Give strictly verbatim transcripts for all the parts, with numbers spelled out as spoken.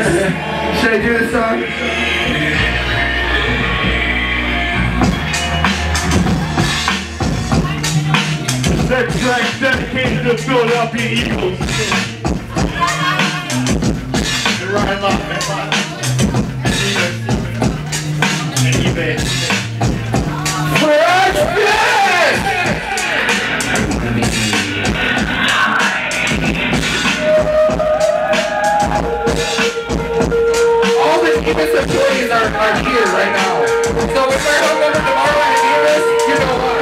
Should I do this song? That track's dedicated to Philadelphia Eagles. And Ryan Lockman. And eBay. Fresh Fish! All the Evis employees are, are here right now. So if they're hungover tomorrow at Evis, you know why.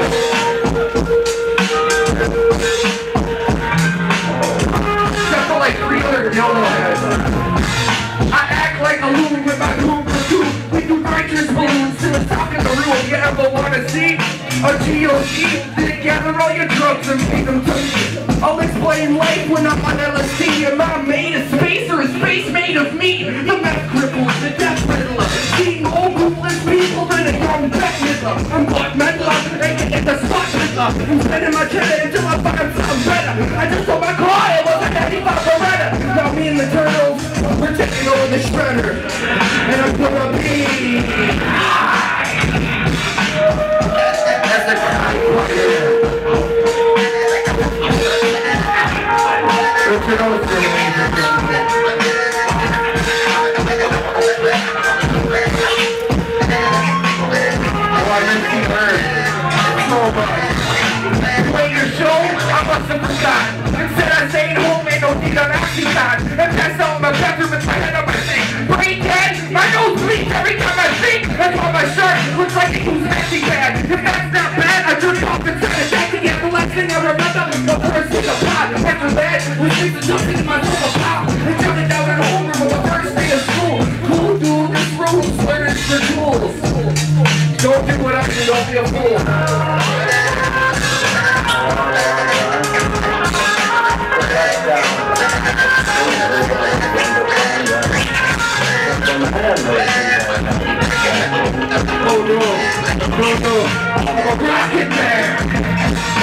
Except for like three other yellow heads. I act like a loon with my loon platoon. We do nitrous balloons to the top of the room. You ever wanna see a G O G? Then gather all your drugs and make them touch. I'll explain life when I'm on L S D. Am I made of space or is space made of me? The meth cripples, the death riddler. Seeing old ruthless people in a young Bette Midler. I'm Buck Medler, and get the spot Midler. I'm spending my cheddar until I find something better. I just told my car it was a ninety-five Beretta. Now me and the Turtles, we're taking over the shredder. And I'm gonna be that's the cry. What's your nose doing? Oh, I miss you, man. So much. Play your show, I must have forgotten. Instead I stayed home, ain't no need on oxycontin. And passed out in my bathroom with my head on my sink. Brain dead, my nose bleeds every time I think. That's why my shirt looks like it was nasty bad. If that's not bad, I jerk off inside a back to get the last thing I remember. The first thing I pot. After that, we sleep and jump into my sofa pop. And turn it down at home room on the first day of school. Cool dude, this room sweaters for tools. Don't do what I do, don't be a fool. Oh no, no, no, I'm a rocket man.